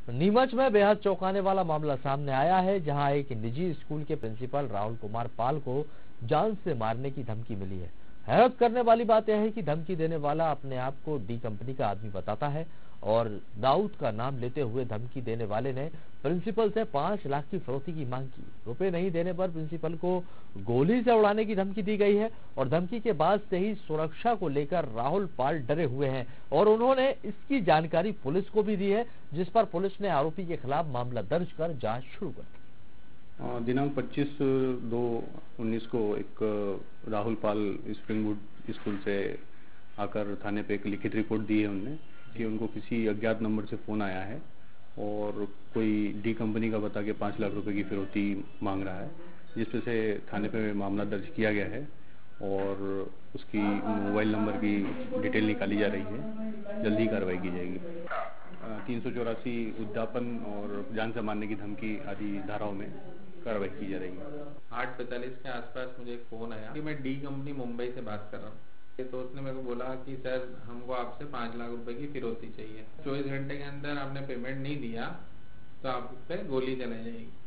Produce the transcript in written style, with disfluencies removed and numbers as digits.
नीमच में बेहद चौंकाने वाला मामला सामने आया है, जहां एक निजी स्कूल के प्रिंसिपल राहुल कुमार पाल को जान से मारने की धमकी मिली है। हैरत करने वाली बात यह है कि धमकी देने वाला अपने आप को डी कंपनी का आदमी बताता है और दाऊद का नाम लेते हुए धमकी देने वाले ने प्रिंसिपल से 5 लाख की फिरौती की मांग की। रुपए नहीं देने पर प्रिंसिपल को गोली से उड़ाने की धमकी दी गई है और धमकी के बाद से ही सुरक्षा को लेकर राहुल पाल डरे हुए हैं और उन्होंने इसकी जानकारी पुलिस को भी दी है, जिस पर पुलिस ने आरोपी के खिलाफ मामला दर्ज कर जांच शुरू कर दी। दिनांक 25/2/19 को एक राहुल पाल स्प्रिंगवुड स्कूल से आकर थाने पे एक लिखित रिपोर्ट दी है उनने कि उनको किसी अज्ञात नंबर से फ़ोन आया है और कोई डी कंपनी का बता के 5 लाख रुपए की फिरौती मांग रहा है, जिस पे से थाने पे मामला दर्ज किया गया है और उसकी मोबाइल नंबर की डिटेल निकाली जा रही है। जल्दी कार्रवाई की जाएगी। 384 उद्यापन और जान से मारने की धमकी आदि धाराओं में कार्रवाई की जा रही है। 8:45 के आसपास मुझे एक फ़ोन आया कि मैं डी कंपनी मुंबई से बात कर रहा हूँ। तो उसने मेरे को बोला कि सर हमको आपसे 5 लाख रुपए की फिरौती चाहिए। 24 घंटे के अंदर आपने पेमेंट नहीं दिया तो आप पे गोली चलाई जाएगी।